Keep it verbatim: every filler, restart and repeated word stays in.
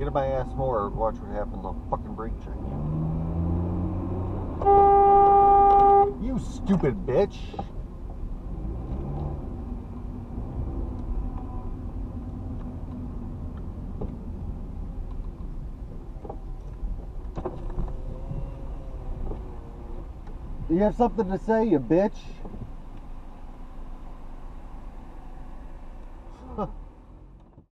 get in my ass more, watch what happens. I'll fucking brake check you. You stupid bitch. Do you have something to say, you bitch?